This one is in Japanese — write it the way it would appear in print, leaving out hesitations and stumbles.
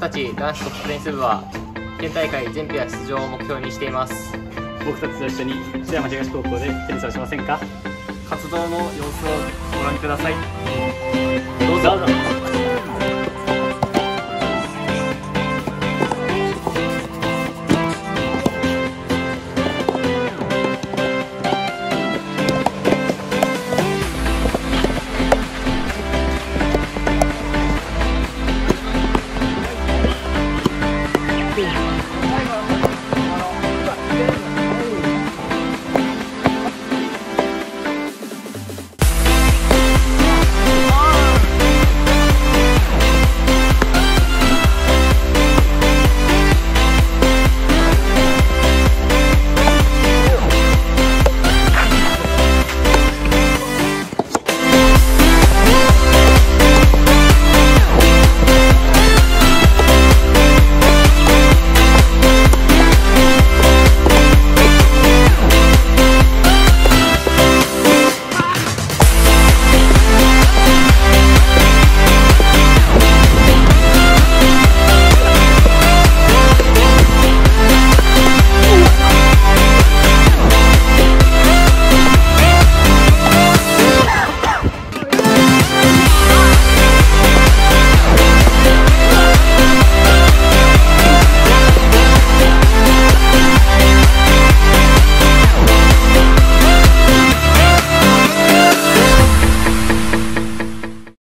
たち男子ソフトテニス部は県大会全ペア出場を目標にしています。 僕たちと一緒に津山東高校でテニスをしませんか？ 活動の様子をご覧ください。